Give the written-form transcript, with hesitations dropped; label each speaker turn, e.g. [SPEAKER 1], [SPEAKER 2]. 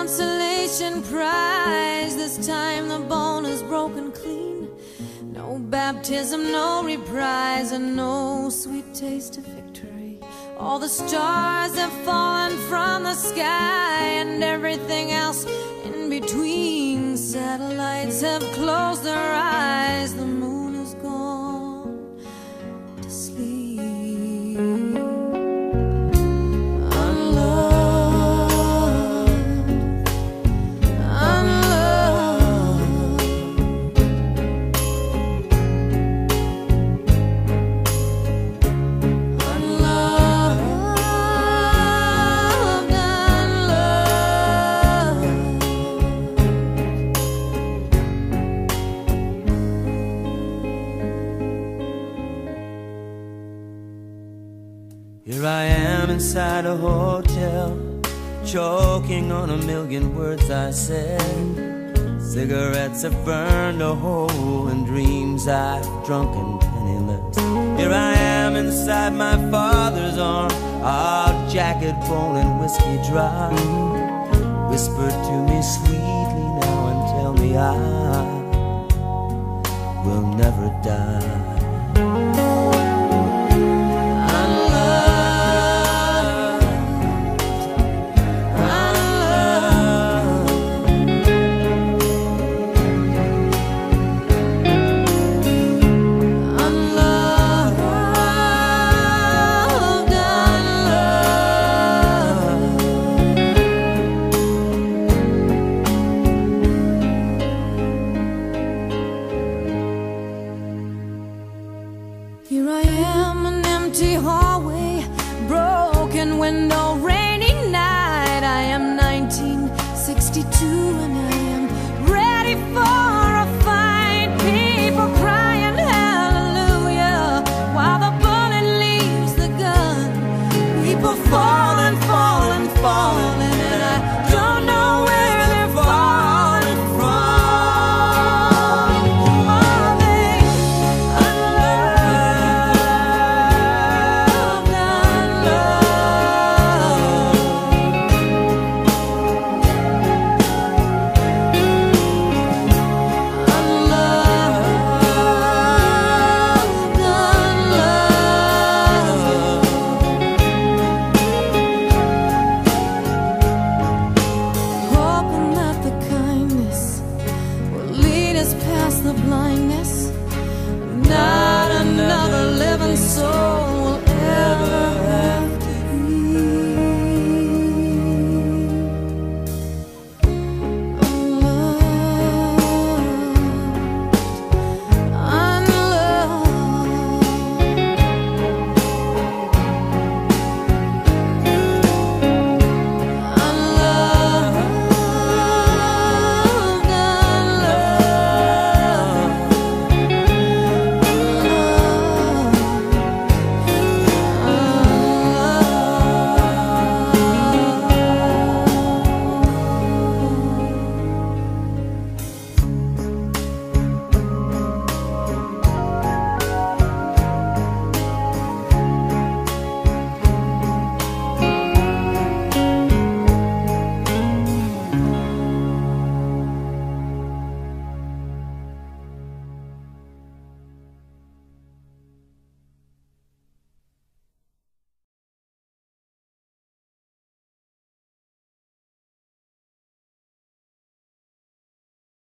[SPEAKER 1] consolation prize. This time the bone is broken clean. No baptism, no reprise, and no sweet taste of victory. All the stars have fallen from the sky, and everything else in between. Satellites have closed their eyes. The moon is gone to sleep.
[SPEAKER 2] Here I am inside a hotel, choking on a million words I said. Cigarettes have burned a hole in dreams I've drunken penniless. Here I am inside my father's arm, our jacket bone and whiskey dry. Whisper to me sweetly now and tell me I will never die.